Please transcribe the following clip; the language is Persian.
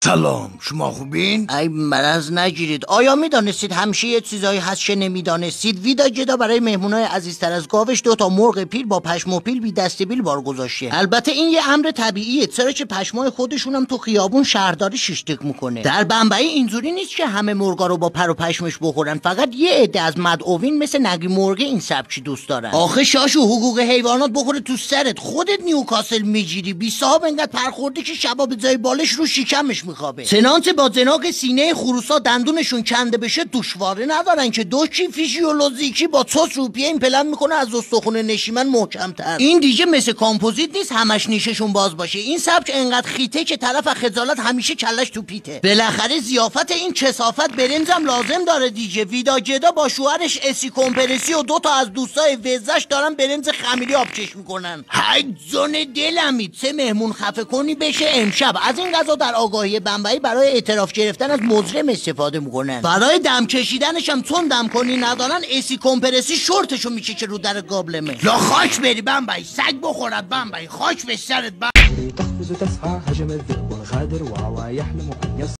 سلام، شما خوبین؟ ای مرض نگیرید. آیا میدانستید همیشه یه چیزایی هست که نمیدانستید؟ ویدا جدا برای مهمونای عزیزتر از گاوش 2 تا مرغ پیل با پشم و پیل بی دست بیل بار گذاشته. البته این یه امر طبیعیه، چرا که پشمای خودشونم تو خیابون شهرداری شیشتک میکنه. در بمبئی اینجوری نیست که همه مرغا رو با پر و پشمش بخورن، فقط یه عده از مدعوین مثل نگی مرغ این سبکی دوست دارن. آخه شاشو حقوق حیوانات بخوره تو سرت، خودت نیوکاسل میگیری بی صاحب انقدر پرخورده که شبا به جای بالش رو شکمش میخوابه. چنانچه با زناق سینه خروسا دندونشون کنده بشه دشواره ندارن که دوکی فیزیولوژیکی با چوس روپیه این پلن میکنه از استخون نشیمن محکم‌تر. این دیگه مثل کامپوزیت نیست همش نیششون باز باشه. این سبک انقدر خیته که طرف خجالت همیشه کلش تو پیته. بالاخره ضیافت این کثافت برنجم لازم داره دیگه. ویدا جدا با شوهرش اسی کمپرسی و 2 تا از دوستای وزش دارن برنج خمیری آبکش میکنن. حجون دلمی چه مهمون خفه کنی بشه امشب. از این غذا در آگاهی بمبئی برای اعتراف گرفتن از مجرم استفاده میکنن. برای دم کشیدنش هم چون دم کنی ندارن اسی کمپرسی شورتشو میکشه رو در قابلمه. لا خاک بری بمبئی، سگ بخورد بمبئی، خاک به سرت.